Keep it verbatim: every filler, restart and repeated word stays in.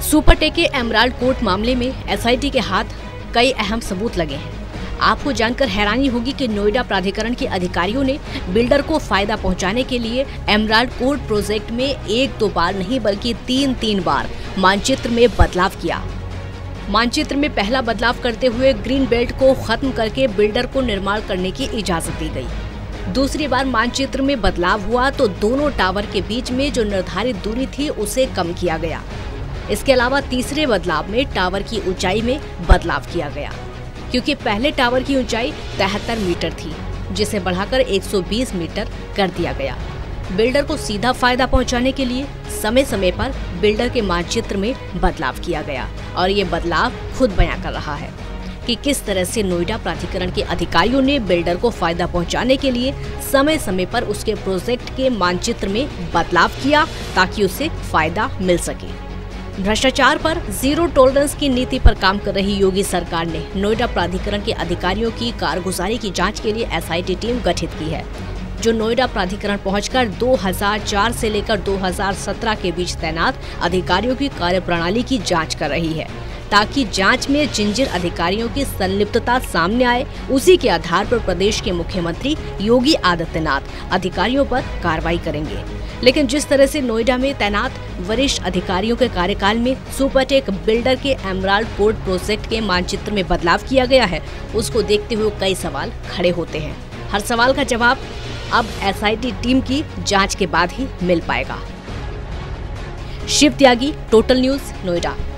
Supertech के Emerald court मामले में एसआईटी के हाथ कई अहम सबूत लगे हैं। आपको जानकर हैरानी होगी कि नोएडा प्राधिकरण के अधिकारियों ने बिल्डर को फायदा पहुंचाने के लिए एमराल्ड कोर्ट प्रोजेक्ट में एक दो बार नहीं बल्कि तीन तीन बार मानचित्र में बदलाव किया। मानचित्र में पहला बदलाव करते हुए ग्रीन बेल्ट को खत्म करके बिल्डर को निर्माण करने की इजाजत दी गई। दूसरी बार मानचित्र में बदलाव हुआ तो दोनों टावर के बीच में जो निर्धारित दूरी थी उसे कम किया गया। इसके अलावा तीसरे बदलाव में टावर की ऊंचाई में बदलाव किया गया, क्योंकि पहले टावर की ऊंचाई तिहत्तर मीटर थी, जिसे बढ़ाकर एक सौ बीस मीटर कर दिया गया। बिल्डर को सीधा फायदा पहुंचाने के लिए समय समय पर बिल्डर के मानचित्र में बदलाव किया गया और ये बदलाव खुद बयां कर रहा है कि किस तरह से नोएडा प्राधिकरण के अधिकारियों ने बिल्डर को फायदा पहुंचाने के लिए समय समय पर उसके प्रोजेक्ट के मानचित्र में बदलाव किया ताकि उसे फायदा मिल सके। भ्रष्टाचार पर जीरो टॉलरेंस की नीति पर काम कर रही योगी सरकार ने नोएडा प्राधिकरण के अधिकारियों की कारगुजारी की जांच के लिए एसआईटी टीम गठित की है, जो नोएडा प्राधिकरण पहुंचकर दो हज़ार चार से लेकर दो हज़ार सत्रह के बीच तैनात अधिकारियों की कार्यप्रणाली की जांच कर रही है, ताकि जांच में जिन जिन अधिकारियों की संलिप्तता सामने आए उसी के आधार पर प्रदेश के मुख्यमंत्री योगी आदित्यनाथ अधिकारियों पर कार्रवाई करेंगे। लेकिन जिस तरह से नोएडा में तैनात वरिष्ठ अधिकारियों के कार्यकाल में सुपरटेक बिल्डर के एमराल्ड कोर्ट प्रोजेक्ट के मानचित्र में बदलाव किया गया है, उसको देखते हुए कई सवाल खड़े होते हैं। हर सवाल का जवाब अब एसआईटी टीम की जांच के बाद ही मिल पाएगा। Shiv Tyagi, total news, Noida.